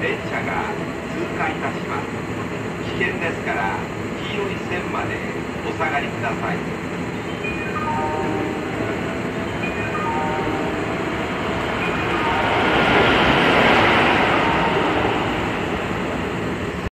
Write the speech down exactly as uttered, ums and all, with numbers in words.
電車が通過いたします。危険ですから黄色い線までお下がりください。